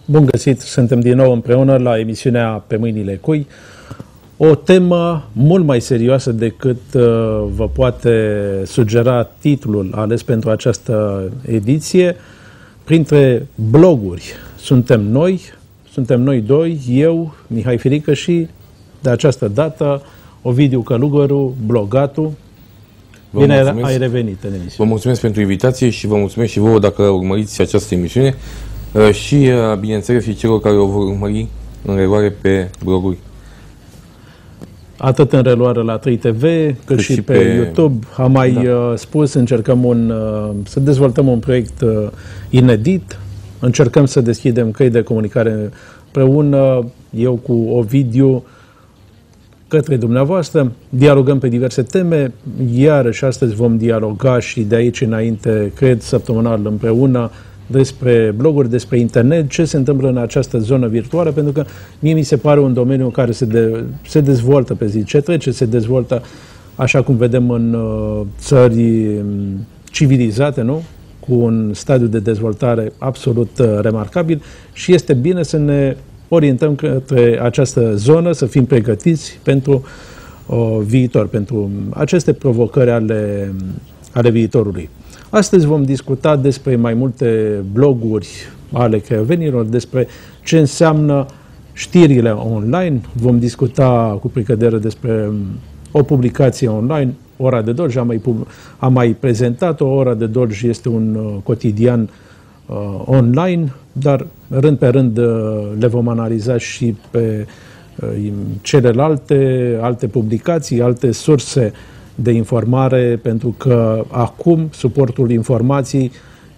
Bun găsit, suntem din nou împreună la emisiunea Pe mâinile cui. O temă mult mai serioasă decât vă poate sugera titlul ales pentru această ediție. Printre bloguri suntem noi doi, eu, Mihai Firică și de această dată Ovidiu Călugăru, blogatul. Bine ai revenit în emisiune. Vă mulțumesc pentru invitație și vă mulțumesc și vouă dacă urmăriți această emisiune și, bineînțeles, și celor care o vor urmări în reluare pe bloguri. Atât în reluare la 3TV, cât și pe YouTube. Am mai spus, încercăm să dezvoltăm un proiect inedit, încercăm să deschidem căi de comunicare împreună, eu cu Ovidiu, către dumneavoastră, dialogăm pe diverse teme, iarăși astăzi vom dialoga și de aici înainte, cred, săptămânal împreună, despre bloguri, despre internet, ce se întâmplă în această zonă virtuală, pentru că mie mi se pare un domeniu în care se dezvoltă pe zi ce trece, se dezvoltă așa cum vedem în țări civilizate, nu? Cu un stadiu de dezvoltare absolut remarcabil și este bine să ne orientăm către această zonă, să fim pregătiți pentru viitor, pentru aceste provocări ale viitorului. Astăzi vom discuta despre mai multe bloguri ale craiovenilor, despre ce înseamnă știrile online. Vom discuta cu precădere despre o publicație online, Ora de Dolj. Am mai prezentat-o. Ora de Dolj este un cotidian online, dar rând pe rând le vom analiza și pe alte publicații, alte surse de informare, pentru că acum suportul informației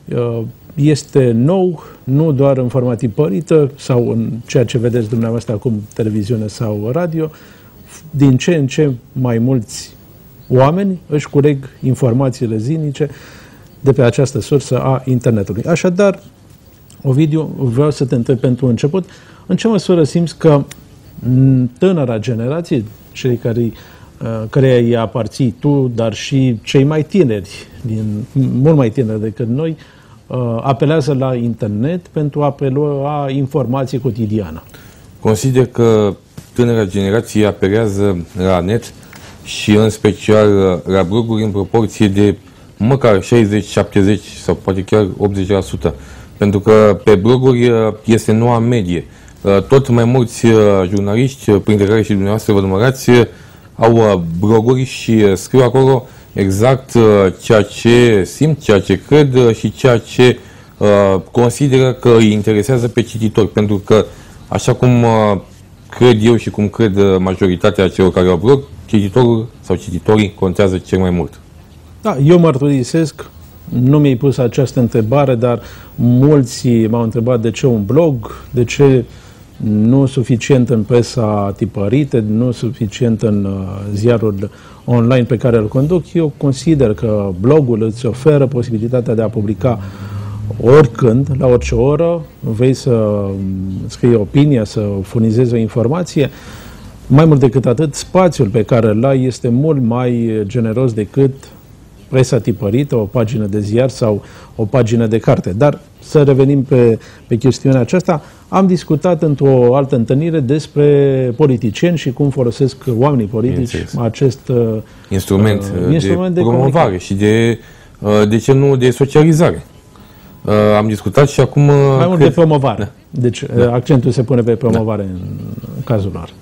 este nou, nu doar în forma tipărită sau în ceea ce vedeți dumneavoastră acum, televiziune sau radio. Din ce în ce mai mulți oameni își culeg informațiile zilnice de pe această sursă a internetului. Așadar, Ovidiu, vreau să te întreb pentru început, în ce măsură simți că tânăra generație, cei care îi aparții tu, dar și cei mai tineri, mult mai tineri decât noi, apelează la internet pentru a prelua informație cotidiană? Consider că tânăra generație apelează la net și în special la bloguri în proporție de măcar 60, 70 sau poate chiar 80%. Pentru că pe bloguri este noua medie. Tot mai mulți jurnaliști, printre care și dumneavoastră vă numărați, au bloguri și scriu acolo exact ceea ce simt, ceea ce cred și ceea ce consideră că îi interesează pe cititori. Pentru că, așa cum cred eu și cum cred majoritatea celor care au blog, cititorul sau cititorii contează cel mai mult. Da, eu mărturisesc, nu mi-ai pus această întrebare, dar mulți m-au întrebat de ce un blog, de ce nu suficient în presa tipărită, nu suficient în ziarul online pe care îl conduc. Eu consider că blogul îți oferă posibilitatea de a publica oricând, la orice oră, vrei să scrii opinia, să furnizezi o informație. Mai mult decât atât, spațiul pe care îl ai este mult mai generos decât presa tipărită, o pagină de ziar sau o pagină de carte. Dar să revenim pe chestiunea aceasta. Am discutat într-o altă întâlnire despre politicieni și cum folosesc oamenii politici acest instrument de promovare și de ce nu de socializare. Am discutat și acum... Mai mult de promovare. Da. Deci accentul se pune pe promovare în cazul lor.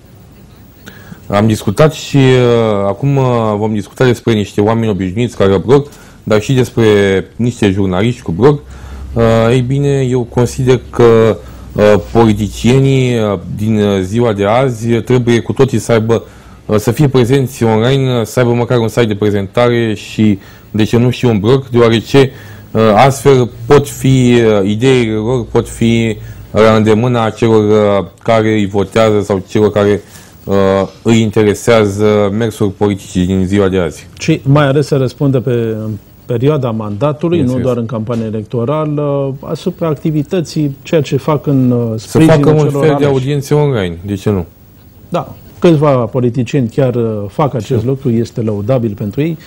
Am discutat și acum vom discuta despre niște oameni obișnuiți care au blog, dar și despre niște jurnaliști cu blog. Ei bine, eu consider că politicienii din ziua de azi trebuie cu toții să fie prezenți online, să aibă măcar un site de prezentare și, de ce nu, și un blog, deoarece astfel pot fi ideile lor, pot fi la îndemâna celor care îi votează sau celor care îi interesează mersul politicii din ziua de azi. Și mai ales să răspundă pe perioada mandatului, nu doar în campanie electorală, asupra activității, ceea ce fac în sprijinul celor aleși. Să facă un fel de audiențe online, de ce nu? Da, câțiva politicieni chiar fac acest lucru, este lăudabil pentru ei.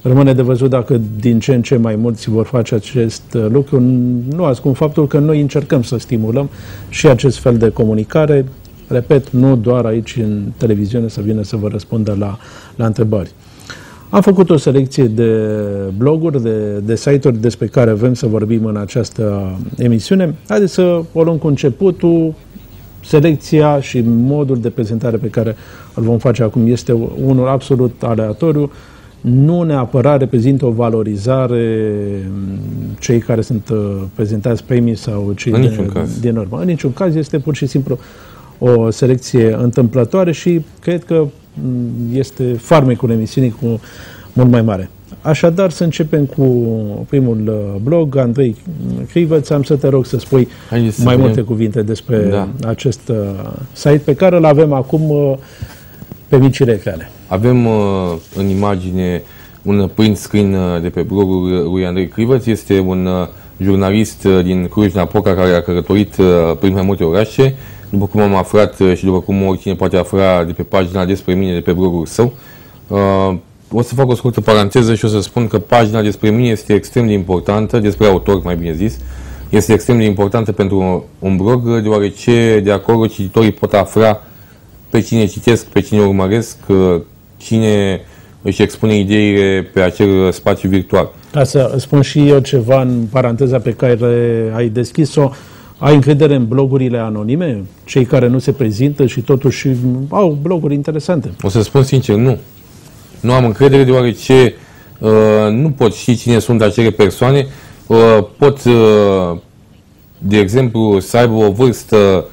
Rămâne de văzut dacă din ce în ce mai mulți vor face acest lucru. Nu ascund faptul că noi încercăm să stimulăm și acest fel de comunicare. Repet, nu doar aici în televiziune să vină să vă răspundă la întrebări. Am făcut o selecție de bloguri, de site-uri despre care vrem să vorbim în această emisiune. Haideți să o luăm cu începutul. Selecția și modul de prezentare pe care îl vom face acum este unul absolut aleatoriu. Nu neapărat reprezintă o valorizare cei care sunt prezentați premii sau cei din urmă. În niciun caz este pur și simplu o selecție întâmplătoare și cred că este farmecul emisiunii cu mult mai mare. Așadar, să începem cu primul blog. Andrei Crivăț, am să te rog să spui mai multe cuvinte despre acest site pe care îl avem acum pe micile ecrane. Avem în imagine un print screen de pe blogul lui Andrei Crivăț. Este un jurnalist din Cluj-Napoca care a călătorit prin mai multe orașe. După cum am aflat și după cum oricine poate afla de pe pagina despre mine, de pe blogul său, o să fac o scurtă paranteză și o să spun că pagina despre mine este extrem de importantă, despre autor, mai bine zis, este extrem de importantă pentru un blog, deoarece de acolo cititorii pot afla pe cine citesc, pe cine urmăresc, cine își expune ideile pe acel spațiu virtual. Ca să spun și eu ceva în paranteza pe care ai deschis-o, ai încredere în blogurile anonime? Cei care nu se prezintă și totuși au bloguri interesante. O să spun sincer, nu. Nu am încredere deoarece nu pot ști cine sunt acele persoane. Pot, de exemplu, să aibă o vârstă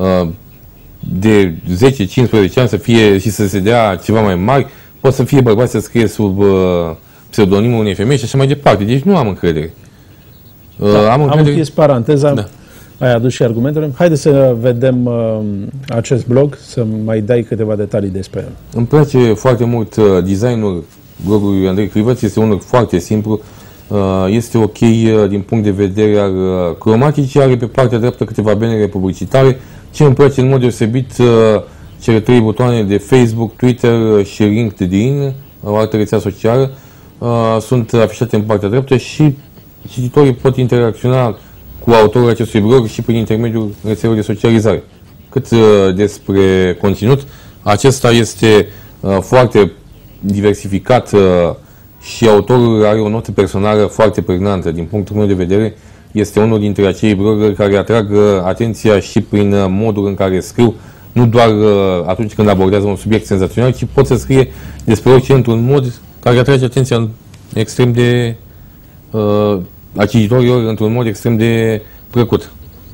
de 10-15 ani să fie și să se dea ceva mai mari. Pot să fie bărbați să scrie sub pseudonimul unei femei și așa mai departe. Deci nu am încredere. Am închis paranteza. Da. Ai adus și argumentele. Haideți să vedem acest blog, să mai dai câteva detalii despre el. Îmi place foarte mult designul blogului Andrei Crivăț. Este unul foarte simplu. Este ok din punct de vedere al cromaticii. Are pe partea dreaptă câteva banere publicitare. Ce îmi place în mod deosebit, cele 3 butoane de Facebook, Twitter și LinkedIn, o altă rețea socială, sunt afișate în partea dreaptă și cititorii pot interacționa cu autorul acestui blog și prin intermediul rețelelor de socializare. Cât despre conținut, acesta este foarte diversificat și autorul are o notă personală foarte pregnantă. Din punctul meu de vedere, este unul dintre acei blogări care atrag atenția și prin modul în care scriu, nu doar atunci când abordează un subiect senzațional, ci pot să scrie despre orice într-un mod care atrage atenția extrem de a cititorilor într-un mod extrem de plăcut.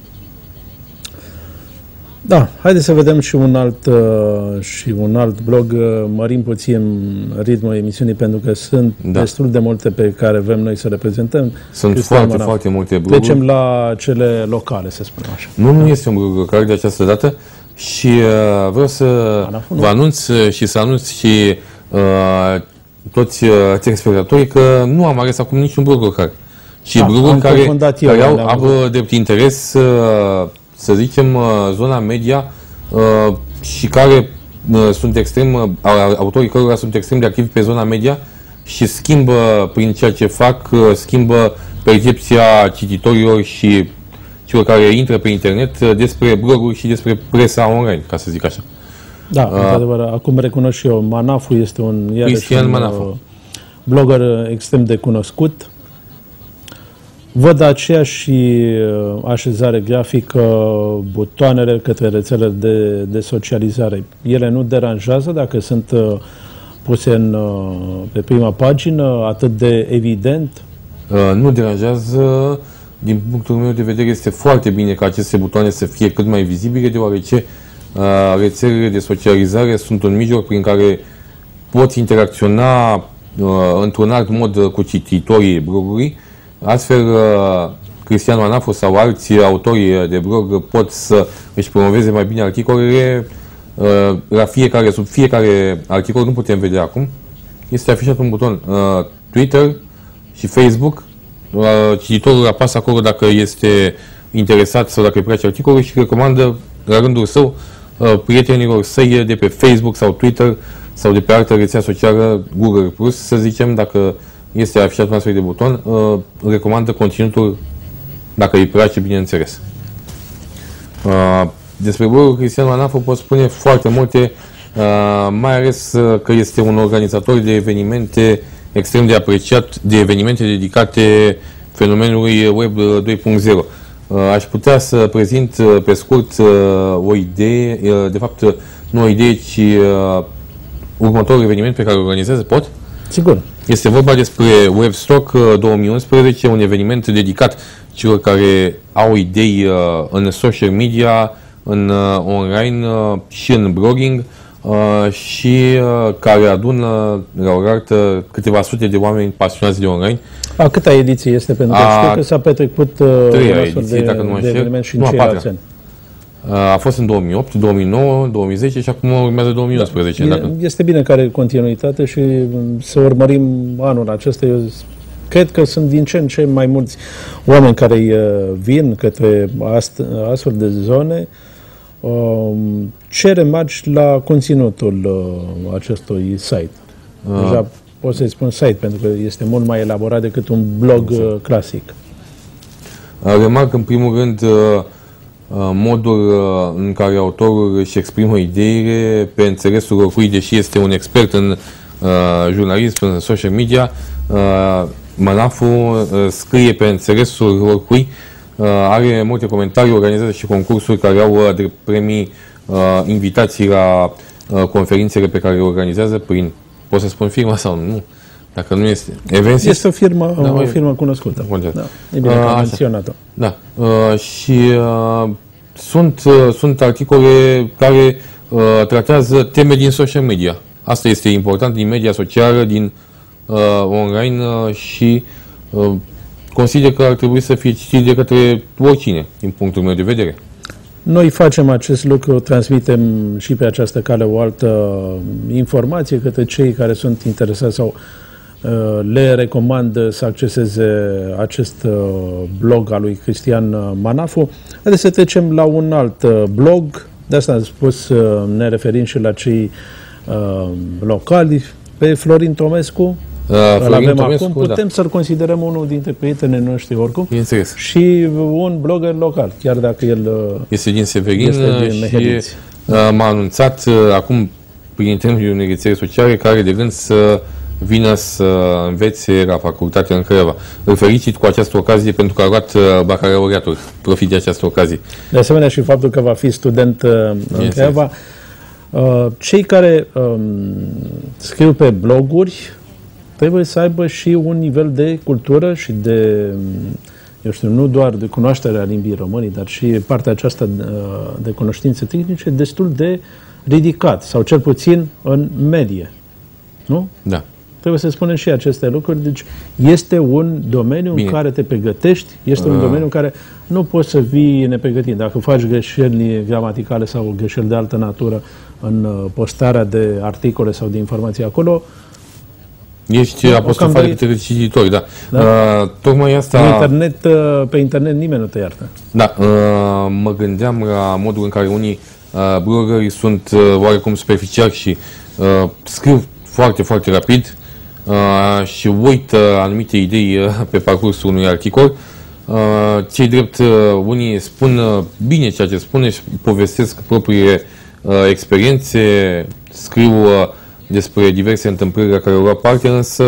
Da, haideți să vedem și un alt blog. Mărim puțin ritmul emisiunii pentru că sunt destul de multe pe care vrem noi să reprezentăm. Sunt foarte multe bloguri. Trecem la cele locale, să spunem așa. Nu este un blog local de această dată și vreau să vă anunț și să anunț și toți telespectatorii că nu am ales acum niciun blog local. Și bloguri care au drept interes, să zicem, zona media și care sunt extrem, autorii cărora sunt extrem de activi pe zona media și schimbă prin ceea ce fac, schimbă percepția cititorilor și celor care intră pe internet despre bloguri și despre presa online, ca să zic așa. Da, într-adevăr, acum recunosc și eu, Manafu este un blogger extrem de cunoscut. Văd aceeași așezare grafică, butoanele către rețelele de socializare. Ele nu deranjează dacă sunt puse pe prima pagină, atât de evident? Nu deranjează. Din punctul meu de vedere este foarte bine ca aceste butoane să fie cât mai vizibile, deoarece rețelele de socializare sunt un mijloc prin care poți interacționa într-un alt mod cu cititorii blogului. Astfel, Cristian Manafu sau alți autori de blog pot să își promoveze mai bine articolele. Sub fiecare articol, nu putem vedea acum, este afișat un buton Twitter și Facebook. Cititorul apasă acolo dacă este interesat sau dacă îi place articolul și recomandă la rândul său prietenilor săi de pe Facebook sau Twitter sau de pe altă rețea socială, Google Plus, să zicem, dacă este afișat un astfel de buton, recomandă conținutul, dacă îi place, bineînțeles. Despre blogul Cristian Manafo pot spune foarte multe, mai ales că este un organizator de evenimente extrem de apreciat, de evenimente dedicate fenomenului Web 2.0. Aș putea să prezint pe scurt o idee, de fapt nu o idee, ci următorul eveniment pe care îl organizează, pot? Sigur. Este vorba despre Webstock 2011, un eveniment dedicat celor care au idei în social media, în online și în blogging și care adună la oaltă câteva sute de oameni pasionați de online. A câta ediție este? Pentru că știu că s-a petrecut treia ediție, dacă nu mă înșel, eveniment și în ceilalți ani. A fost în 2008, 2009, 2010 și acum urmează 2011. Da. Este bine că are continuitate și să urmărim anul acesta. Eu cred că sunt din ce în ce mai mulți oameni care vin către astfel de zone. Ce remarci la conținutul acestui site? Deja pot să-i spun site, pentru că este mult mai elaborat decât un blog clasic. Remarc în primul rând modul în care autorul își exprimă ideile pe înțelesul oricui, deși este un expert în jurnalism, în social media. Manafo scrie pe înțelesul oricui, are multe comentarii, organizează și concursuri care au de premii invitații la conferințele pe care le organizează prin, pot să spun firma sau nu? Dacă nu este Evensis, este o firmă, da, o firmă cunoscută. Da, e bine că am menționat-o. Da. Și sunt articole care tratează teme din social media. Asta este important, din media socială, din online și consider că ar trebui să fie citit de către oricine, din punctul meu de vedere. Noi facem acest lucru, transmitem și pe această cale o altă informație către cei care sunt interesați sau le recomand să acceseze acest blog al lui Cristian Manafo. Haideți să trecem la un alt blog, de asta am spus, ne referim și la cei locali, pe Florin Tomescu. Îl avem acum, putem să-l considerăm unul dintre prietenii noștri oricum. Și un blogger local, chiar dacă el este din Severin și m-a anunțat acum prin intermediul unei rețele sociale care are de gând să vină să învețe la facultate în Craiova. Îl felicit cu această ocazie pentru că a luat bacalaureatul. Profit de această ocazie. De asemenea și faptul că va fi student în Craiova. Cei care scriu pe bloguri trebuie să aibă și un nivel de cultură și de, eu știu, nu doar de cunoașterea limbii române, dar și partea aceasta de cunoștințe tehnice destul de ridicat, sau cel puțin în medie. Nu? Da. Trebuie să spunem și aceste lucruri. Deci este un domeniu în care te pregătești, este un domeniu în care nu poți să vii nepregătit. Dacă faci greșeli gramaticale sau greșeli de altă natură în postarea de articole sau de informații acolo, ești apostrofat de către cititori, da. Tocmai asta... Pe internet nimeni nu te iartă. Da, mă gândeam la modul în care unii bloggeri sunt oarecum superficiali și scriu foarte, foarte rapid și uită anumite idei pe parcursul unui articol. Cei drept, unii spun bine ceea ce spune și povestesc propriile experiențe, scriu despre diverse întâmplări la care au luat parte, însă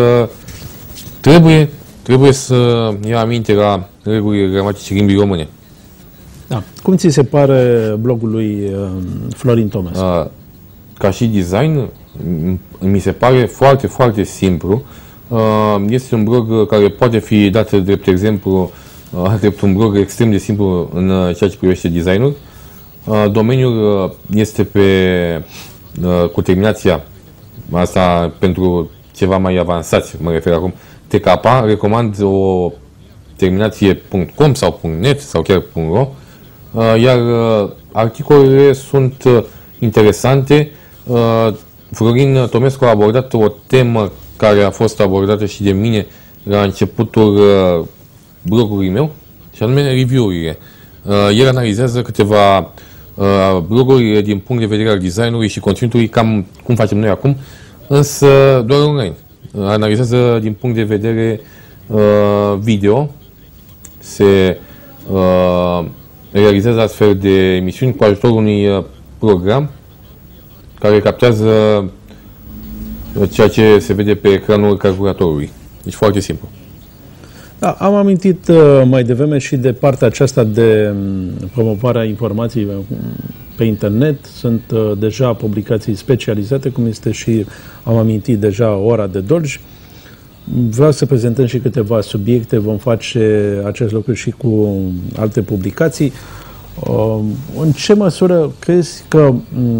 trebuie să ia aminte la regulile gramatice limbii române. Da. Cum ți se pare blogul lui Florin Tomescu? Ca și design, mi se pare foarte, foarte simplu. Este un blog care poate fi dat drept exemplu, drept un blog extrem de simplu în ceea ce privește designul. Domeniul este cu terminația asta pentru ceva mai avansați, mă refer acum, TKP, recomand o terminație .com sau .net sau chiar .ro, iar articolele sunt interesante. Florin Tomescu a abordat o temă care a fost abordată și de mine la începutul blogului meu, și anume review-urile. El analizează câteva bloguri din punct de vedere al designului și conținutului, cam cum facem noi acum, însă doar online. Analizează din punct de vedere video, se realizează astfel de emisiuni cu ajutorul unui program care captează ceea ce se vede pe ecranul calculatorului. Deci foarte simplu. Da, am amintit mai devreme și de partea aceasta de promovarea informației pe internet. Sunt deja publicații specializate, cum este și, am amintit deja, Ora de Dolj. Vreau să prezentăm și câteva subiecte, vom face acest lucru și cu alte publicații. În ce măsură crezi că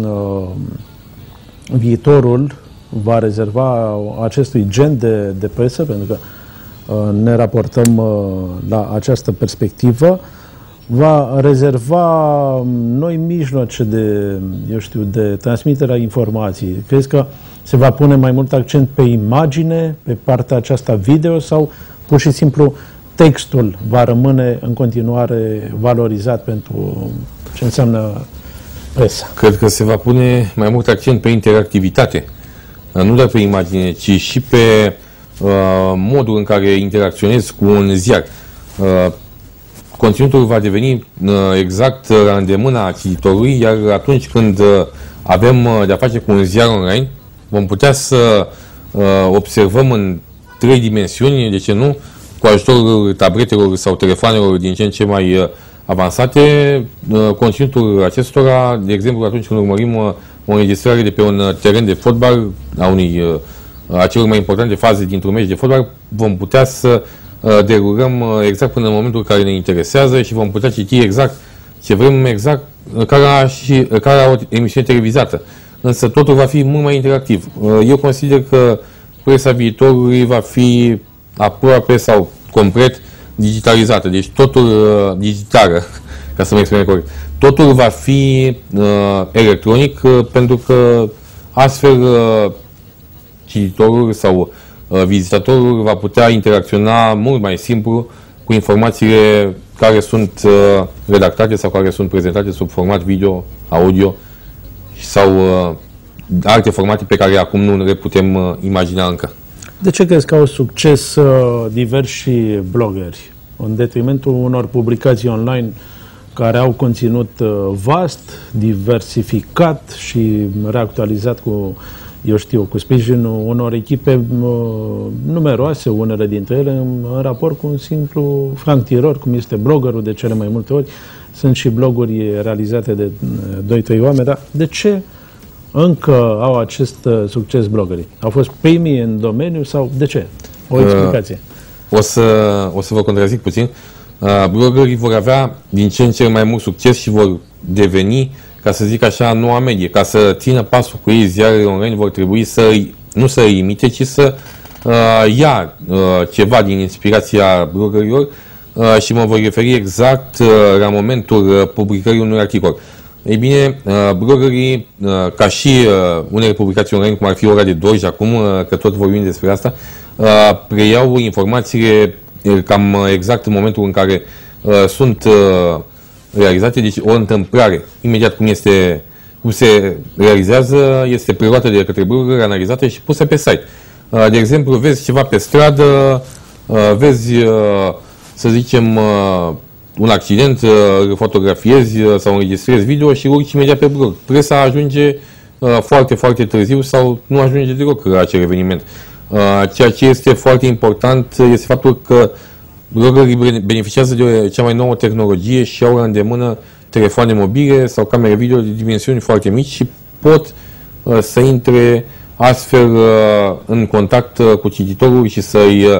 viitorul va rezerva acestui gen de presă, pentru că ne raportăm la această perspectivă, va rezerva noi mijloace de transmitere a informației? Crezi că se va pune mai mult accent pe imagine, pe partea aceasta video, sau pur și simplu textul va rămâne în continuare valorizat pentru ce înseamnă presa? Cred că se va pune mai mult accent pe interactivitate, nu doar pe imagine, ci și pe modul în care interacționezi cu un ziar. Conținutul va deveni exact la îndemâna cititorului, iar atunci când avem de-a face cu un ziar online, vom putea să observăm în 3 dimensiuni, de ce nu, cu ajutorul tabletelor sau telefonelor din ce în ce mai avansate, conținutul acestora, de exemplu, atunci când urmărim o înregistrare de pe un teren de fotbal, a celor mai importante faze dintr-un meci de fotbal, vom putea să derulăm exact până în momentul care ne interesează și vom putea citi exact ce vrem, exact ca o emisiune televizată. Însă totul va fi mult mai interactiv. Eu consider că presa viitorului va fi aproape sau complet digitalizată. Deci totul digitală, ca să mă exprim corect. Totul va fi electronic, pentru că astfel cititorul sau vizitatorul va putea interacționa mult mai simplu cu informațiile care sunt redactate sau care sunt prezentate sub format video, audio sau alte formate pe care acum nu le putem imagina încă. De ce crezi că au succes diversi blogeri, în detrimentul unor publicații online care au conținut vast, diversificat și reactualizat cu, eu știu, cu sprijinul unor echipe numeroase, unele dintre ele, în raport cu un simplu franctiror, cum este bloggerul de cele mai multe ori? Sunt și bloguri realizate de 2-3 oameni, dar de ce încă au acest succes bloggerii? Au fost primii în domeniu sau de ce? O explicație. O să vă contrazic puțin. Bloggerii vor avea din ce în ce mai mult succes și vor deveni, ca să zic așa, noua medie. Ca să țină pasul cu ei, ziarele online vor trebui nu să îi imite, ci să ia ceva din inspirația bloggerilor și mă voi referi exact la momentul publicării unui articol. Ei bine, bloggerii, ca și unele publicații online, cum ar fi Ora de Dolj acum, că tot vorbim despre asta, preiau informațiile cam exact în momentul în care sunt realizate, deci o întâmplare, imediat cum se realizează, este preluată de către blogger, analizată și pusă pe site. De exemplu, vezi ceva pe stradă, vezi, să zicem, un accident, îl fotografiezi sau înregistrezi video și urci imediat pe blog. Presa ajunge foarte, foarte târziu sau nu ajunge deloc la acel eveniment. Ceea ce este foarte important este faptul că bloggerii beneficiază de cea mai nouă tehnologie și au la îndemână telefoane mobile sau camere video de dimensiuni foarte mici și pot să intre astfel în contact cu cititorul și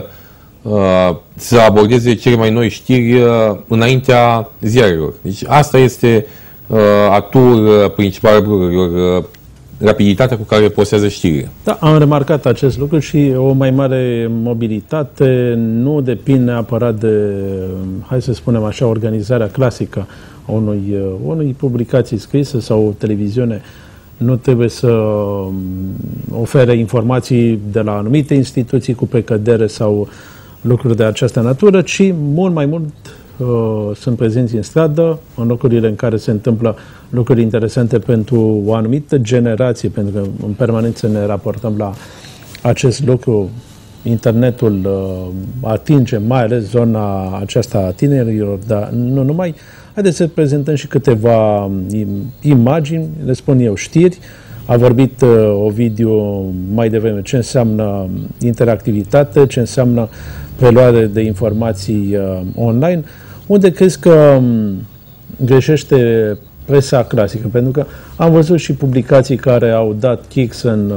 să abordeze cele mai noi știri înaintea ziarelor. Deci asta este atul principal al bloggerilor, rapiditatea cu care postează știrile. Da, am remarcat acest lucru și o mai mare mobilitate nu depinde neapărat de, hai să spunem așa, organizarea clasică a unei publicații scrise sau o televiziune. Nu trebuie să ofere informații de la anumite instituții cu precădere sau lucruri de această natură, ci mult mai mult sunt prezenți în stradă, în locurile în care se întâmplă lucruri interesante pentru o anumită generație, pentru că în permanență ne raportăm la acest lucru. Internetul atinge mai ales zona aceasta a tinerilor, dar nu numai. Haideți să prezentăm și câteva imagini, le spun eu, știri. A vorbit Ovidiu mai devreme ce înseamnă interactivitate, ce înseamnă preluare de informații online. Unde crezi că greșește presa clasică? Pentru că am văzut și publicații care au dat kicks în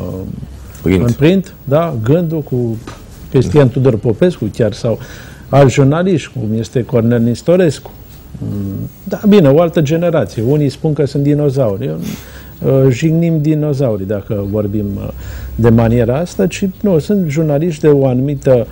print, da? Gândul cu Cristian Tudor Popescu chiar, sau alți jurnaliști, cum este Cornel Nistorescu. Da, bine, o altă generație. Unii spun că sunt dinozauri. Jignim dinozaurii, dacă vorbim de maniera asta, ci nu, sunt jurnaliști de o anumită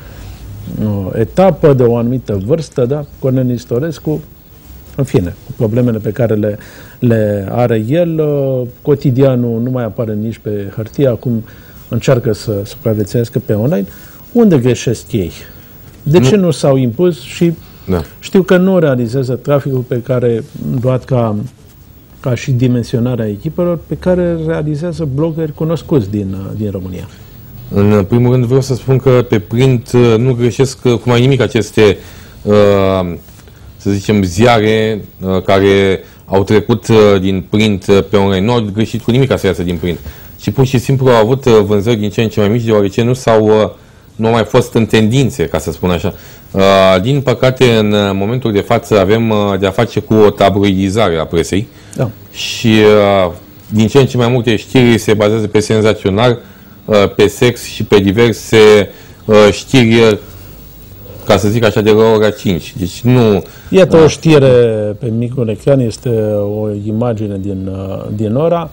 etapă, de o anumită vârstă, da? Cornel Nistorescu, în fine, cu problemele pe care le are el, cotidianul nu mai apare nici pe hârtie, acum încearcă să supraviețuiască pe online. Unde greșesc ei? De ce nu s-au impus? Și știu că nu realizează traficul pe care, luat ca și dimensionarea echipelor, pe care realizează blogeri cunoscuți din România. În primul rând vreau să spun că pe print nu greșesc cu mai nimic aceste, să zicem, ziare care au trecut din print pe online. Nu au greșit cu nimic să iasă din print. Și pur și simplu au avut vânzări din ce în ce mai mici, deoarece nu au mai fost în tendințe, ca să spun așa. Din păcate, în momentul de față avem de a face cu o tabloidizare a presei. Da. Și din ce în ce mai multe știri se bazează pe senzațional, pe sex și pe diverse știri, ca să zic așa, de la ora 5. Deci nu... Iată o știre pe micul ecran, este o imagine din ora.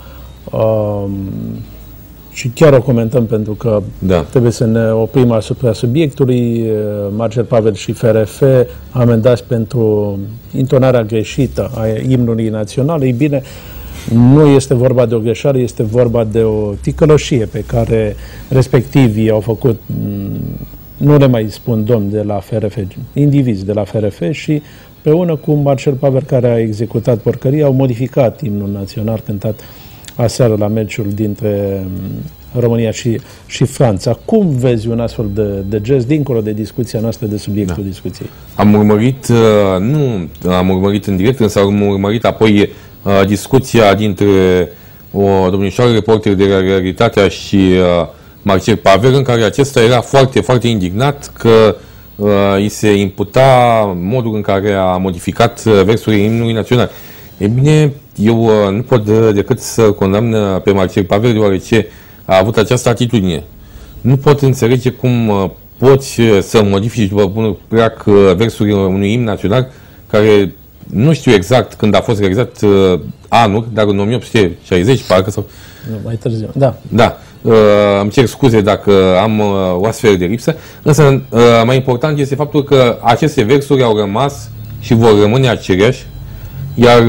Și chiar o comentăm pentru că trebuie să ne oprim asupra subiectului. Marcel Pavel și FRF amendați pentru intonarea greșită a imnului național. Ei bine, nu este vorba de o greșeală, este vorba de o ticăloșie pe care respectivii au făcut, nu le mai spun domn de la FRF, indivizi de la FRF, și împreună cu Marcel Pavel, care a executat porcăria, au modificat imnul național cântat aseară la meciul dintre România și Franța. Cum vezi un astfel de gest, dincolo de discuția noastră, de subiectul discuției? Am urmărit, nu am urmărit în direct, însă am urmărit apoi discuția dintre o domnișoară reporter de Realitatea și Marcel Pavel, în care acesta era foarte, foarte indignat că îi se imputa modul în care a modificat versurile imnului național. E bine, eu nu pot decât să condamn pe Marcel Pavel, deoarece a avut această atitudine. Nu pot înțelege cum poți să modifici după bunul plac versurile unui imn național, care nu știu exact când a fost realizat anul, dar în 1860, parcă, sau... Nu, mai târziu, da. Da. Îmi cer scuze dacă am o astfel de lipsă, însă mai important este faptul că aceste versuri au rămas și vor rămâne aceleași, iar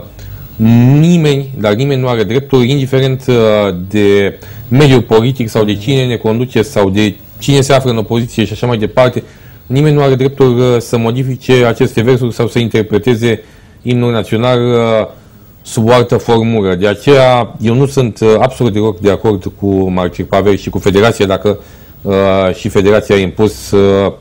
nimeni nu are dreptul, indiferent de mediul politic sau de cine ne conduce sau de cine se află în opoziție și așa mai departe, nimeni nu are dreptul să modifice aceste versuri sau să interpreteze imnul național sub o altă formulă. De aceea eu nu sunt absolut deloc de acord cu Marcel Pavel și cu Federația, dacă și Federația a impus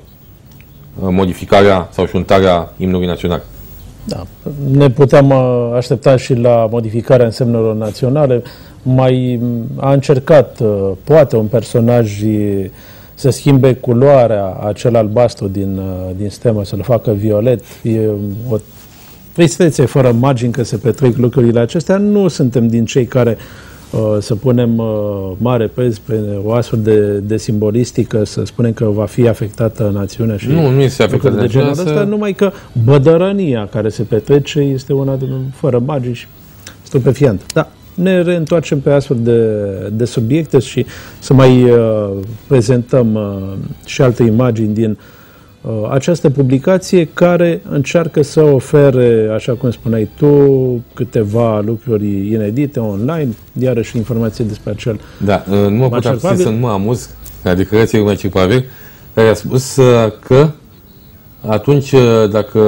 modificarea sau șuntarea imnului național. Da. Ne puteam aștepta și la modificarea însemnelor naționale. Mai a încercat, poate, un personaj să schimbe culoarea, acel albastru din stemă, să-l facă violet. E o tristețe fără margini că se petrec lucrurile acestea. Nu suntem din cei care să punem mare preț pe o astfel de simbolistică, să spunem că va fi afectată națiunea și nu este afectată de genul ăsta, numai că bădărănia care se petrece este una fără margini și stupefiantă. Da, ne reîntoarcem pe astfel de subiecte și să mai prezentăm și alte imagini din această publicație care încearcă să ofere, așa cum spuneai tu, câteva lucruri inedite online, iarăși informații despre acel. Da, nu mă pot abține să nu mă amuz la declarația lui Marcel Pavel, care a spus că Atunci, dacă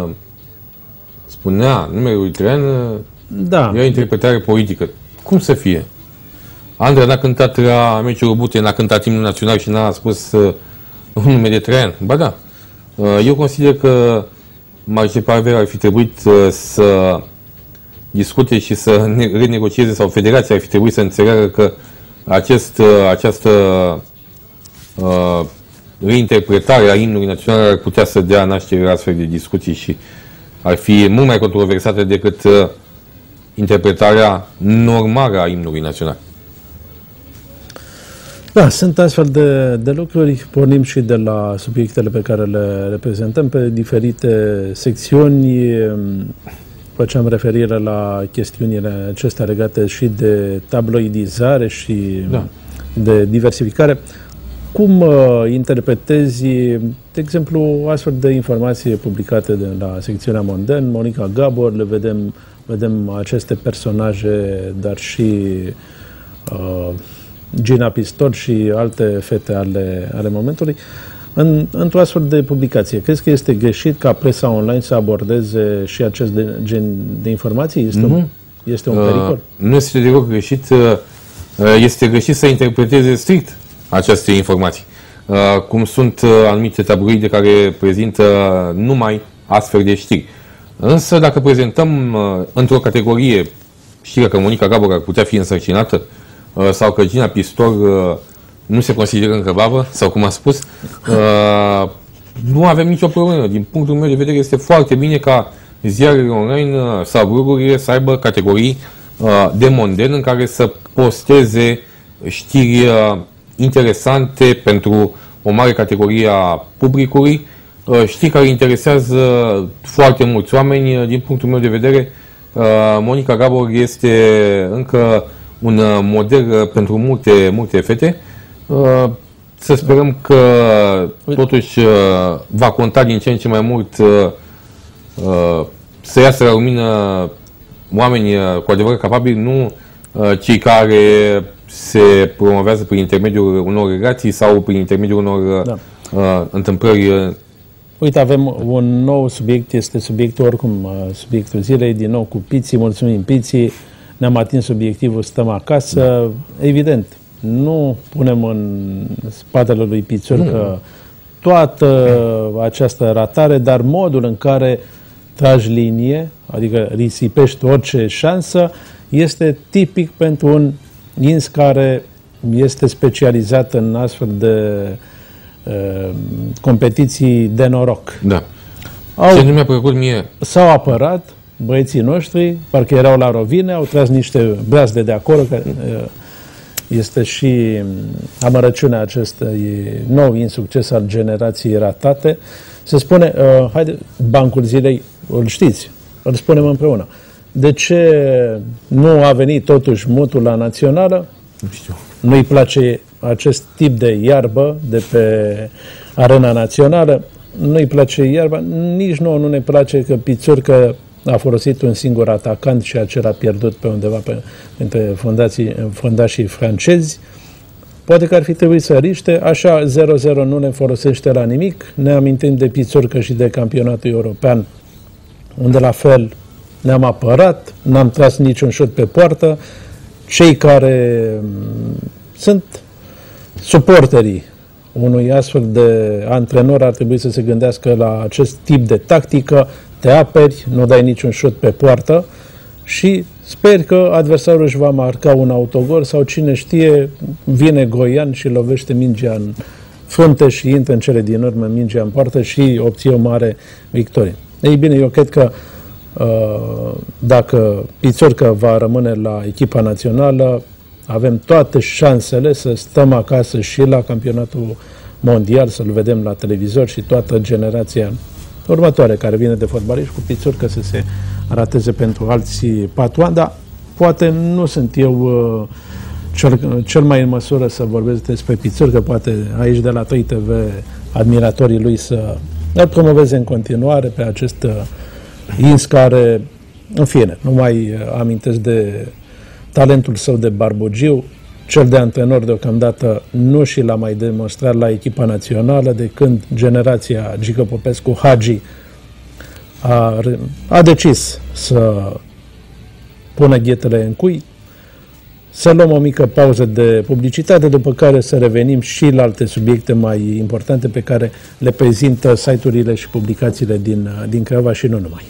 spunea numele lui Traian, da, era interpretare politică. Cum să fie? Andrei n-a cântat la meciul Bute, n-a cântat imnul național și n-a spus un nume de Traian. Ba da. Eu consider că Marcel Parver ar fi trebuit să discute și să renegocieze, sau federația ar fi trebuit să înțeleagă că această reinterpretare a imnului național ar putea să dea naștere la astfel de discuții și ar fi mult mai controversată decât interpretarea normală a imnului național. Da, sunt astfel de lucruri. Pornim și de la subiectele pe care le reprezentăm pe diferite secțiuni. Făceam referire la chestiunile acestea legate și de tabloidizare și de diversificare. Cum interpretezi, de exemplu, astfel de informații publicate de la secțiunea Monden, Monica Gabor, le vedem aceste personaje, dar și Gina Pistor și alte fete ale momentului. Într-o astfel de publicație, crezi că este greșit ca presa online să abordeze și acest gen de informații? Este un pericol? Nu este deloc greșit. Este greșit să interpreteze strict aceste informații. Cum sunt anumite tabloide care prezintă numai astfel de știri. Însă, dacă prezentăm într-o categorie știrea că Monica Gabor ar putea fi însărcinată, sau că Gina Pistor nu se consideră încă babă, sau cum a spus, nu avem nicio problemă. Din punctul meu de vedere, este foarte bine ca ziarele online sau blogurile să aibă categorii de Monden în care să posteze știri interesante pentru o mare categorie a publicului, știri care interesează foarte mulți oameni. Din punctul meu de vedere, Monica Gabor este încă un model pentru multe fete. Să sperăm că totuși va conta din ce în ce mai mult să iasă la lumină oameni cu adevărat capabili, nu cei care se promovează prin intermediul unor relații sau prin intermediul unor întâmplări. Uite, avem un nou subiect, este subiectul oricum, subiectul zilei, din nou cu Piții. Mulțumim, Piții, ne-am atins obiectivul, stăm acasă. Evident, nu punem în spatele lui Pițurcă toată această ratare, dar modul în care tragi linie, adică risipești orice șansă, este tipic pentru un ins care este specializat în astfel de competiții de noroc. Da. Ce nu mi-a plăcut mie? S-au apărat băieții noștri, parcă erau la rovine, au tras niște brazde de acolo, că este și amărăciunea acestui nou insucces al generației ratate. Se spune, haide, bancul zilei, îl știți, îl spunem împreună. De ce nu a venit totuși mutul la națională? Nu știu. Nu-i place acest tip de iarbă de pe arena națională, nu-i place iarba, nici nouă nu ne place că Pițurcă a folosit un singur atacant și acela a pierdut pe undeva între fundașii francezi. Poate că ar fi trebuit să riște, așa 0-0 nu ne folosește la nimic. Ne amintim de Pițurcă și de campionatul european, unde la fel ne-am apărat, n-am tras niciun șut pe poartă. Cei care sunt suporterii unui astfel de antrenor ar trebui să se gândească la acest tip de tactică, te aperi, nu dai niciun șut pe poartă și sper că adversarul își va marca un autogol sau cine știe, vine Goian și lovește mingea în frunte și intră în cele din urmă mingea în poartă și obține o mare victorie. Ei bine, eu cred că dacă Pițurcă va rămâne la echipa națională, avem toate șansele să stăm acasă și la campionatul mondial, să-l vedem la televizor și toată generația următoare care vine de fotbaliști cu Pițurcă să se rateze pentru alții 4 ani, dar poate nu sunt eu cel mai în măsură să vorbesc despre Pițurcă, poate aici de la 3 TV admiratorii lui să îl promoveze în continuare pe acest ins care, în fine, nu mai amintesc de talentul său de barbogiu, cel de antrenor deocamdată nu și l-a mai demonstrat la echipa națională de când generația Gică Popescu-Hagi a decis să pună ghetele în cui. Să luăm o mică pauză de publicitate, după care să revenim și la alte subiecte mai importante pe care le prezintă site-urile și publicațiile din Craiova și nu numai.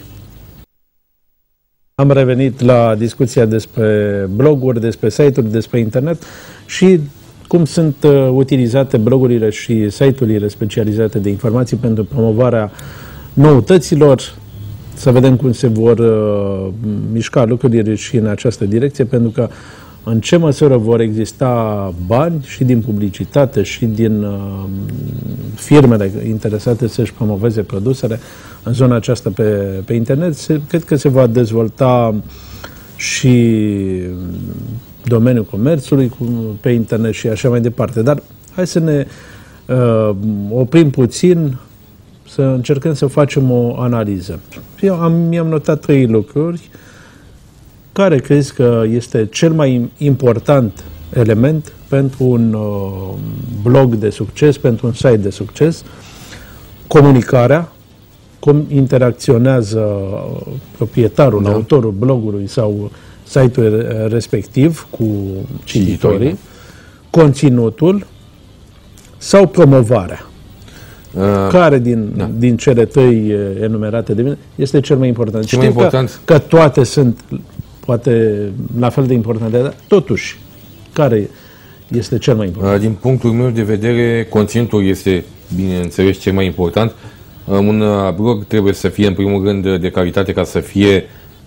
Am revenit la discuția despre bloguri, despre site-uri, despre internet și cum sunt utilizate blogurile și site-urile specializate de informații pentru promovarea noutăților. Să vedem cum se vor mișca lucrurile și în această direcție, pentru că în ce măsură vor exista bani și din publicitate și din firmele interesate să-și promoveze produsele în zona aceasta pe internet, cred că se va dezvolta și domeniul comerțului pe internet și așa mai departe. Dar hai să ne oprim puțin, să încercăm să facem o analiză. Mi-am notat 3 lucruri. Care crezi că este cel mai important element pentru un blog de succes, pentru un site de succes? Comunicarea, cum interacționează proprietarul, autorul blogului sau site-ul respectiv cu cititorii, conținutul sau promovarea. Care din cele 3 enumerate de mine este cel mai important? Cel mai important? Că toate sunt poate la fel de importante, dar totuși, care este cel mai important? Din punctul meu de vedere, conținutul este, bineînțeles, cel mai important. Un blog trebuie să fie, în primul rând, de calitate ca să fie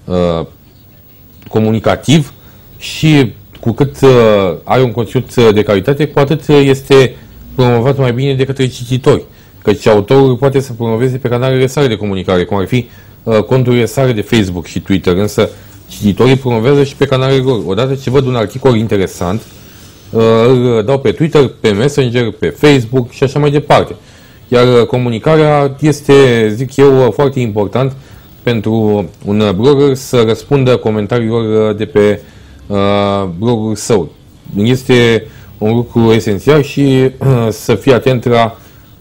comunicativ și cu cât are un conținut de calitate, cu atât este promovat mai bine de către cititori. Căci autorul poate să promoveze pe canalele sale de comunicare, cum ar fi conturile sale de Facebook și Twitter, însă cititorii promovează și pe canalele lor. Odată ce văd un articol interesant, îl dau pe Twitter, pe Messenger, pe Facebook și așa mai departe. Iar comunicarea este, zic eu, foarte important pentru un blogger să răspundă comentariilor de pe blogul său. Este un lucru esențial și să fie atent la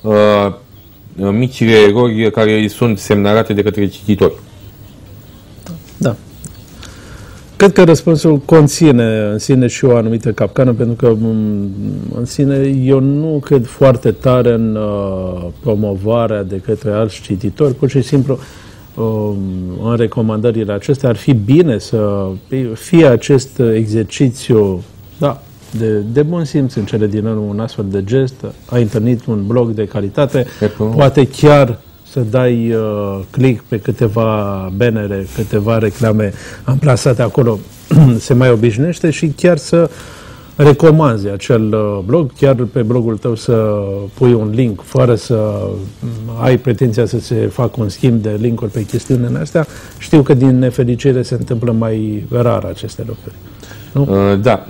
micile erori care îi sunt semnalate de către cititori. Da. Cred că răspunsul conține în sine și o anumită capcană, pentru că în sine eu nu cred foarte tare în promovarea de către alți cititori. Pur și simplu, în recomandările acestea ar fi bine să fie acest exercițiu, da, de bun simț în cele din urmă, un astfel de gest. Ai întâlnit un blog de calitate, poate chiar să dai click pe câteva bannere, câteva reclame amplasate acolo, se mai obișnuiește și chiar să recomanzi acel blog, chiar pe blogul tău să pui un link, fără să ai pretenția să se facă un schimb de link-uri pe chestiunile astea. Știu că din nefericire se întâmplă mai rar aceste lucruri. Nu? Da,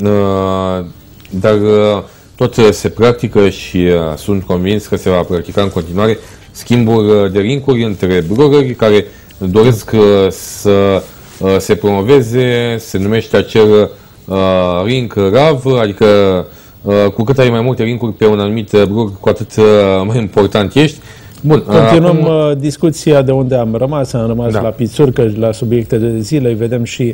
dar tot se practică și sunt convins că se va practica în continuare schimburi de link-uri între bloggeri care doresc să se promoveze, se numește acel link RAV, adică cu cât ai mai multe link-uri pe un anumit blog, cu atât mai important ești. Bun, continuăm discuția de unde am rămas. Am rămas la pițurcă, la subiecte de zile. Vedem și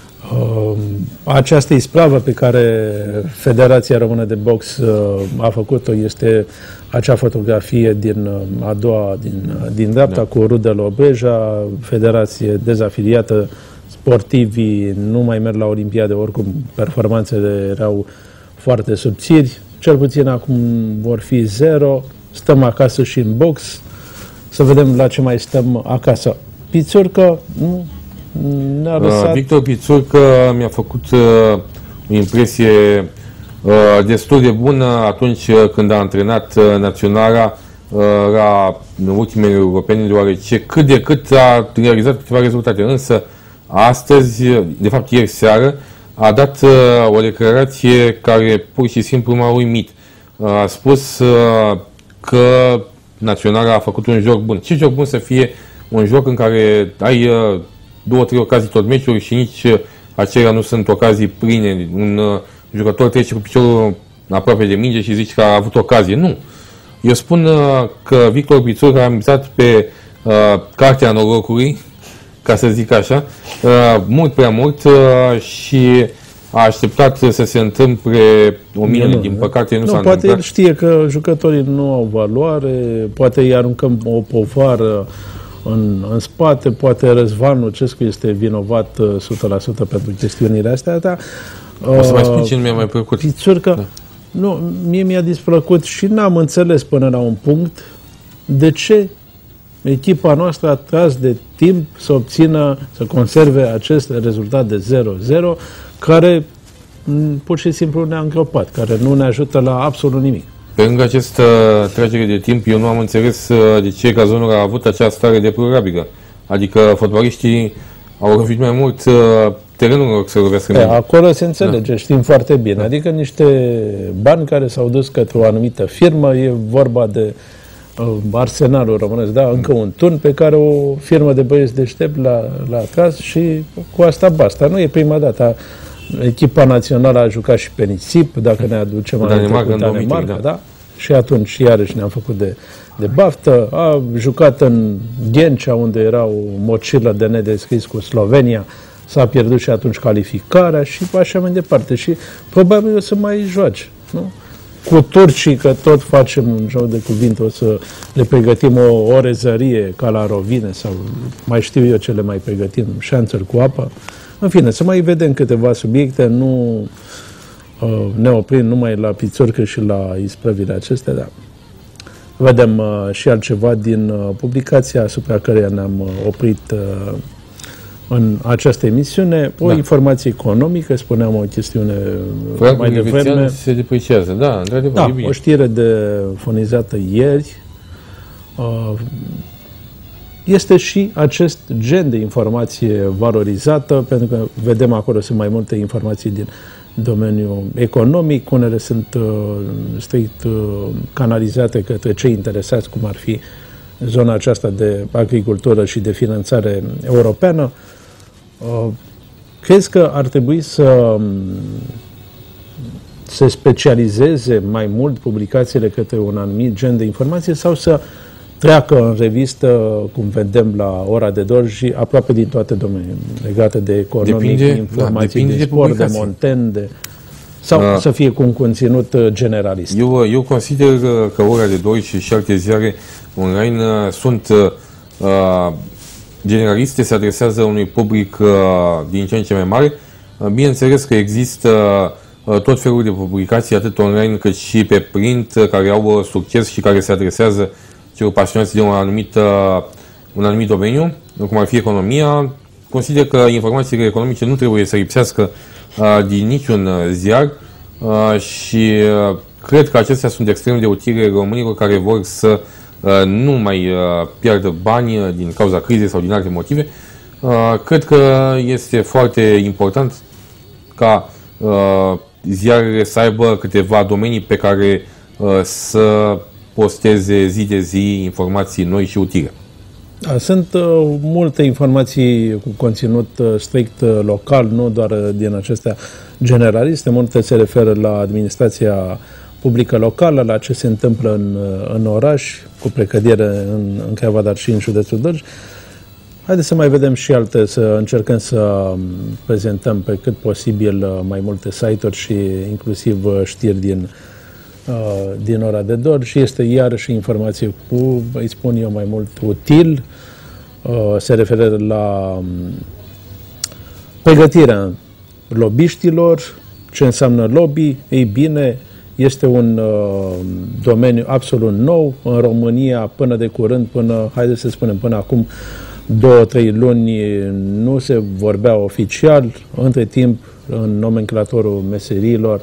această ispravă pe care Federația Română de Box a făcut-o, este acea fotografie din a doua, din dreapta, cu Rudel Obreja, federație dezafiliată, sportivii nu mai merg la Olimpiade, oricum performanțele erau foarte subțiri, cel puțin acum vor fi 0, stăm acasă și în box, să vedem la ce mai stăm acasă. Pițurcă, nu? Ne-a lăsat... Victor Pițurcă mi-a făcut o impresie destul de bună atunci când a antrenat naționala la ultimele europene, deoarece cât de cât a realizat câteva rezultate. Însă astăzi, de fapt ieri seară, a dat o declarație care pur și simplu m-a uimit. A spus că naționala a făcut un joc bun. Ce joc bun să fie un joc în care ai 2-3 ocazii tot meciuri și nici acelea nu sunt ocazii pline, un jucător trece cu piciorul aproape de minge și zici că a avut ocazie. Nu. Eu spun că Victor Pițurcă a mizat pe cartea norocului, ca să zic așa, mult prea mult și a așteptat să se întâmple o minune. Din păcate nu s-a întâmplat. Poate el știe că jucătorii nu au valoare, poate îi aruncăm o povară în spate, poate Răzvan Lucescu este vinovat 100% pentru chestiunile astea. O să mai spun ce nu mi-a mai plăcut. Pițurcă, da. Nu, mie mi-a displăcut și n-am înțeles până la un punct de ce echipa noastră a tras de timp să obțină, să conserve acest rezultat de 0-0, care pur și simplu ne-a îngropat, care nu ne ajută la absolut nimic. Pe lângă această tragere de timp, eu nu am înțeles de ce Cazonul a avut această stare deplorabilă. Adică fotbaliștii au lovit mai mult terenul în loc să lovească mine. Acolo se înțelege, știm foarte bine. Adică niște bani care s-au dus către o anumită firmă, e vorba de Arsenalul românesc, da? Încă un tun pe care o firmă de băieți deștept l-a tras și cu asta basta. Nu e prima dată. Echipa națională a jucat și pe nisip, dacă ne aducem aminte cu Danemarca, da? Și atunci iarăși ne-am făcut de baftă. A jucat în Ghencea, unde era o mocilă de nedescris cu Slovenia. S-a pierdut și atunci calificarea și așa mai departe. Și probabil o să mai joace, nu? Cu turcii, că tot facem un joc de cuvinte, o să le pregătim o rezărie ca la Rovine sau mai știu eu ce le mai pregătim, șanțuri cu apă. În fine, să mai vedem câteva subiecte, nu ne oprim numai la Pițurcă și la isprăvile acestea, dar vedem și altceva din publicația asupra căreia ne-am oprit în această emisiune. O informație economică, spuneam o chestiune mai devreme. Se depreciază, da, într-adevăr. Da, o știre furnizată ieri. Este și acest gen de informație valorizată, pentru că vedem acolo sunt mai multe informații din domeniul economic, unele sunt strict canalizate către cei interesați, cum ar fi zona aceasta de agricultură și de finanțare europeană. Crezi că ar trebui să se specializeze mai mult publicațiile către un anumit gen de informație sau să treacă în revistă, cum vedem la ora de Dorj, aproape din toate domeniile legate de economic, informații de sport, de monten, sau să fie cu un conținut generalist? Eu consider că ora de Dorj și alte ziare online sunt generaliste, se adresează unui public din ce în ce mai mare. Bineînțeles că există tot felul de publicații, atât online cât și pe print, care au succes și care se adresează celor pasionați de un anumit domeniu, cum ar fi economia. Consider că informațiile economice nu trebuie să lipsească din niciun ziar și cred că acestea sunt extrem de utile românilor care vor să nu mai piardă bani din cauza crizei sau din alte motive. Cred că este foarte important ca ziarele să aibă câteva domenii pe care să posteze zi de zi informații noi și utile. Sunt multe informații cu conținut strict local, nu doar din acestea generaliste. Multe se referă la administrația publică locală, la ce se întâmplă în oraș, cu precădere în Craiova, dar și în județul Dolj. Haideți să mai vedem și alte, să încercăm să prezentăm pe cât posibil mai multe site-uri și inclusiv știri din ora de Dolj. Și este iarăși informație cu, îi spun eu, mai mult util. Se referă la pregătirea lobiștilor, ce înseamnă lobby. Ei bine, este un domeniu absolut nou în România până de curând, haideți să spunem, până acum 2-3 luni nu se vorbea oficial. Între timp, în nomenclatorul meseriilor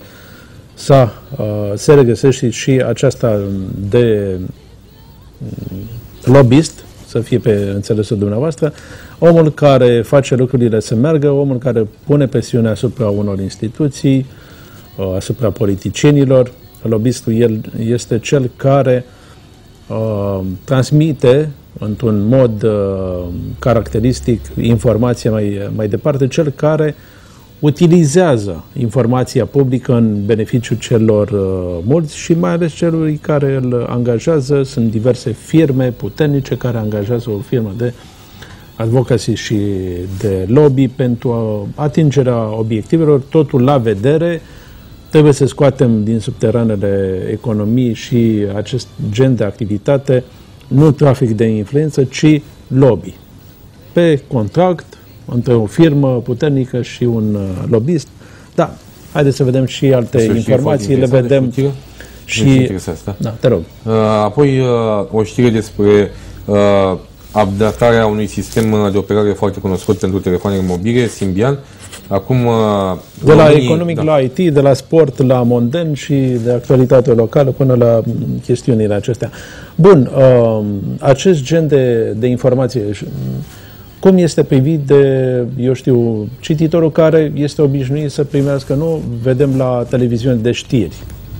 se regăsește și aceasta de lobbyist, să fie pe înțelesul dumneavoastră, omul care face lucrurile să meargă, omul care pune presiune asupra unor instituții, asupra politicienilor. Lobbyistul, el este cel care transmite într-un mod caracteristic informația mai departe, cel care utilizează informația publică în beneficiul celor mulți și mai ales celor care îl angajează. Sunt diverse firme puternice care angajează o firmă de advocacy și de lobby pentru atingerea obiectivelor, totul la vedere. Trebuie să scoatem din subteranele economii și acest gen de activitate, nu trafic de influență, ci lobby. Pe contract, între o firmă puternică și un lobbyist. Da, haideți să vedem și alte informații, le vedem și... Da, te rog. Apoi o știre despre updatarea unui sistem de operare foarte cunoscut pentru telefoanele mobile, Symbian. Acum, de la economic la IT, de la sport la monden și de actualitate locală până la chestiunile acestea. Bun, acest gen de informație, cum este privit de, eu știu, cititorul care este obișnuit să primească, nu vedem la televiziune de știri,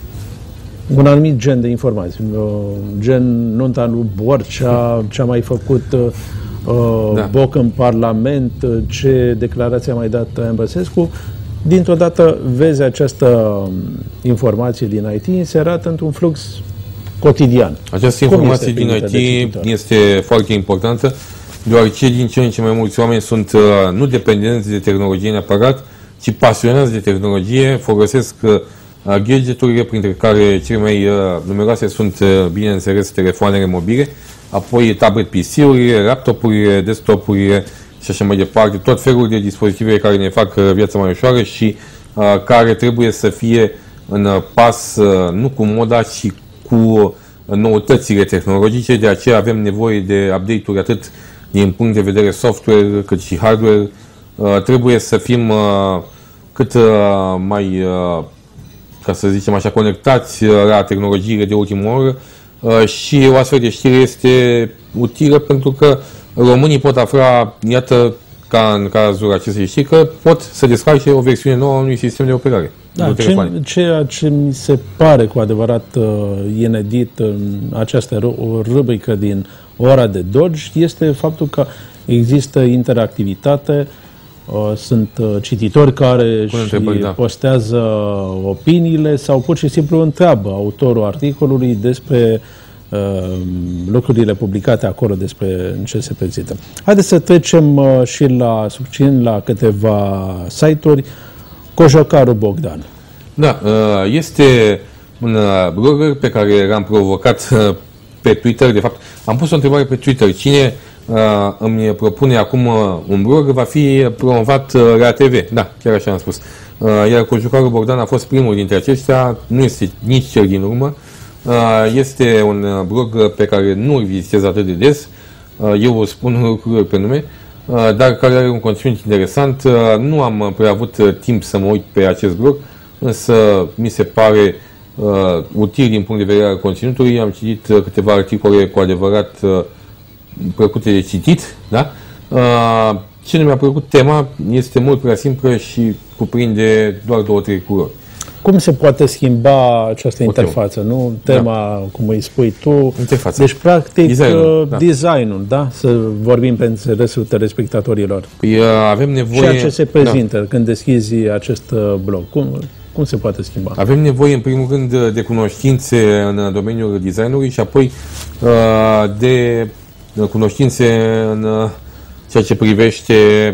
un anumit gen de informații, gen nunta lui Borcea, ce a mai făcut Boc în Parlament, ce declarație a mai dat Traian Băsescu, dintr-o dată vezi această informație din IT inserată într-un flux cotidian. Această informație din IT este foarte importantă, deoarece din ce în ce mai mulți oameni sunt nu dependenți de tehnologie neapărat, ci pasionați de tehnologie, folosesc gadgeturile, printre care cele mai numeroase sunt, bineînțeles, telefoanele mobile, apoi tablet PC-urile, laptopurile, desktopurile și așa mai departe, tot felul de dispozitive care ne fac viața mai ușoară și care trebuie să fie în pas nu cu moda, ci cu noutățile tehnologice, de aceea avem nevoie de update-uri atât din punct de vedere software cât și hardware. Trebuie să fim cât mai, ca să zicem așa, conectați la tehnologiile de ultimă oră și o astfel de știre este utilă pentru că românii pot afla, iată, ca în cazul acestei știri, că pot să descarce o versiune nouă a unui sistem de operare. Da, ceea ce mi se pare cu adevărat inedit în această rubrică din Ora de Doge este faptul că există interactivitate, sunt cititori care postează opiniile sau pur și simplu întreabă autorul articolului despre lucrurile publicate acolo, despre ce se prezintă. Haideți să trecem și la câteva site-uri. Cojocarul Bogdan. Da, este un blogger pe care l-am provocat pe Twitter. De fapt, am pus o întrebare pe Twitter. Cine îmi propune acum un blog va fi promovat la TV. Da, chiar așa am spus. Iar Cojocarul Bogdan a fost primul dintre aceștia, nu este nici cel din urmă. Este un blog pe care nu îl vizitez atât de des. Eu vă spun lucruri pe nume, dar care are un conținut interesant. Nu am prea avut timp să mă uit pe acest blog, însă mi se pare util din punct de vedere al conținutului. Am citit câteva articole cu adevărat plăcute de citit. Da? Ce nu mi-a plăcut, tema este mult prea simplă și cuprinde doar 2-3 culori. Cum se poate schimba această interfață, nu? Tema, cum îi spui tu. Interfața. Deci, practic, designul, da? Să vorbim pe înțelesul telespectatorilor. Păi, avem nevoie... Ceea ce se prezintă când deschizi acest blog. Cum se poate schimba? Avem nevoie, în primul rând, de cunoștințe în domeniul designului și apoi de cunoștințe în ceea ce privește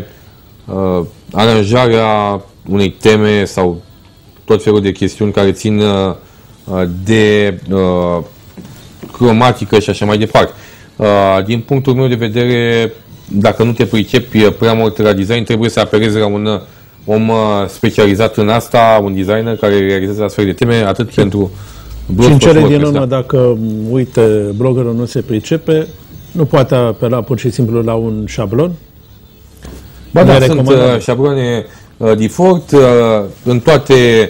aranjarea unei teme sau tot felul de chestiuni care țin de cromatică și așa mai departe. Din punctul meu de vedere, dacă nu te pricepi prea mult la design, trebuie să apelezi la un om specializat în asta, un designer care realizează astfel de teme, atât pentru blog, și în cele din urmă, dacă, uite, bloggerul nu se pricepe, nu poate apela pur și simplu la un șablon? Ba da, sunt șabloane default în toate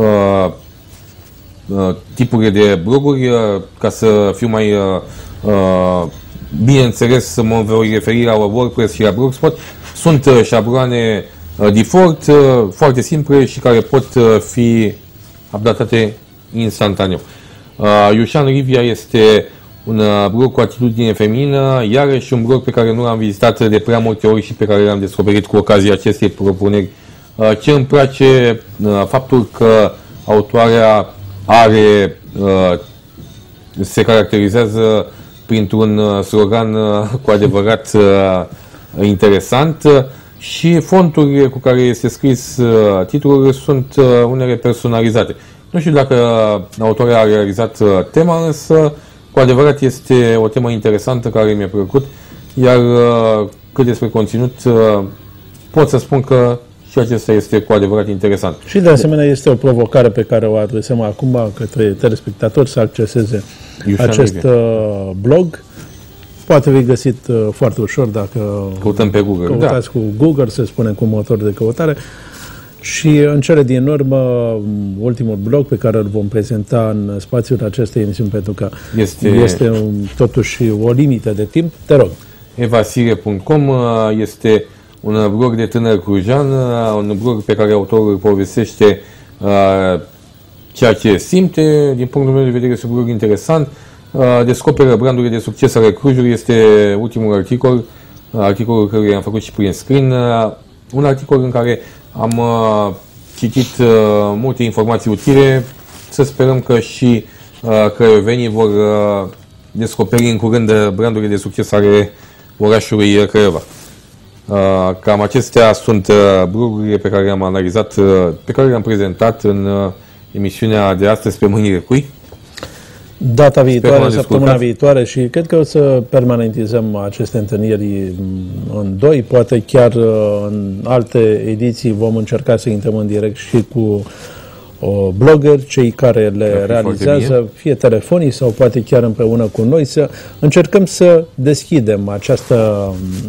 tipurile de bloguri. Ca să fiu mai bineînțeles, să mă voi referi la WordPress și la Blogspot. Sunt șabloane default foarte simple și care pot fi updatate instantaneu. Iușan Rivia este un blog cu atitudine feminină, iarăși un blog pe care nu l-am vizitat de prea multe ori și pe care l-am descoperit cu ocazia acestei propuneri Ce îmi place, faptul că autoarea se caracterizează printr-un slogan cu adevărat interesant și fonturile cu care este scris titlul sunt unele personalizate. Nu știu dacă autoarea a realizat tema, însă cu adevărat este o temă interesantă care mi-a plăcut, iar cât despre conținut pot să spun că și acesta este cu adevărat interesant. Și de asemenea este o provocare pe care o adresăm acum către telespectatori să acceseze acest blog. Poate fi găsit foarte ușor dacă căutăm pe Google. Căutați cu Google, să spunem, cu motor de căutare. Și în cele din urmă, ultimul blog pe care îl vom prezenta în spațiul acestei emisiuni, pentru că este totuși o limită de timp. Te rog. evasire.com este un blog de tânăr clujan, un blog pe care autorul povestește ceea ce simte. Din punctul meu de vedere este un blog interesant. Descoperă brandurile de succes ale Clujului, este ultimul articolul căruia am făcut și print screen, un articol în care am citit multe informații utile. Să sperăm că și craiovenii vor descoperi în curând brandurile de succes ale orașului Craiova. Cam acestea sunt blogurile pe care le-am analizat, pe care le-am prezentat în emisiunea de astăzi pe mâinile cui. Data viitoare, săptămâna viitoare, și cred că o să permanentizăm aceste întâlniri în doi, poate chiar în alte ediții vom încerca să intrăm în direct și cu blogger, cei care le realizează, fie telefonic sau poate chiar împreună cu noi, să încercăm să deschidem această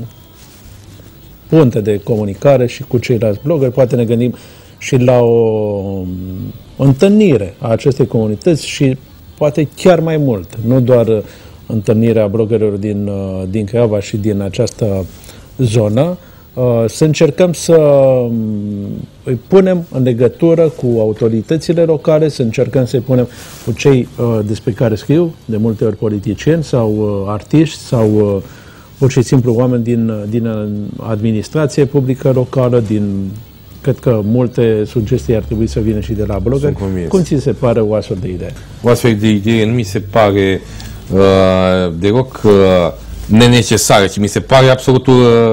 punte de comunicare și cu ceilalți bloggeri. Poate ne gândim și la o întâlnire a acestei comunități și poate chiar mai mult, nu doar întâlnirea bloggerilor din Craiova și din această zonă, să încercăm să îi punem în legătură cu autoritățile locale, să încercăm să-i punem cu cei despre care scriu, de multe ori politicieni sau artiști sau pur și simplu oameni din administrație publică locală, cred că multe sugestii ar trebui să vină și de la blogger. Cum ți se pare o astfel de idee? O astfel de idee nu mi se pare deloc nenecesară, ci mi se pare absolut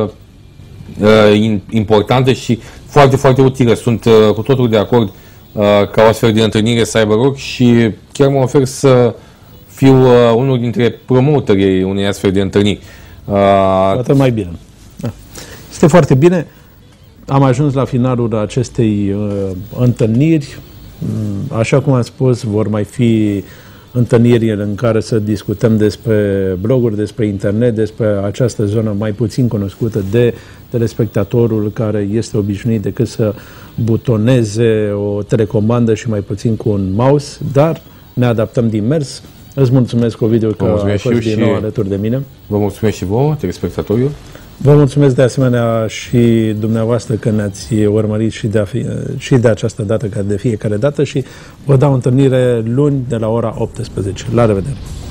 importantă și foarte, foarte utilă. Sunt cu totul de acord ca o astfel de întâlnire să aibă loc și chiar mă ofer să fiu unul dintre promotorii unei astfel de întâlniri. Poate mai bine. Da. Este foarte bine. Am ajuns la finalul acestei întâlniri. Așa cum am spus, vor mai fi întâlniri în care să discutăm despre bloguri, despre internet, despre această zonă mai puțin cunoscută de telespectatorul care este obișnuit decât să butoneze o telecomandă și mai puțin cu un mouse, dar ne adaptăm din mers. Îți mulțumesc, Ovidiu, că ai fost din nou alături de mine. Vă mulțumesc și vouă, telespectatorul. Vă mulțumesc de asemenea și dumneavoastră că ne-ați urmărit și de această dată, ca de fiecare dată, și vă dau întâlnire luni de la ora 18. La revedere!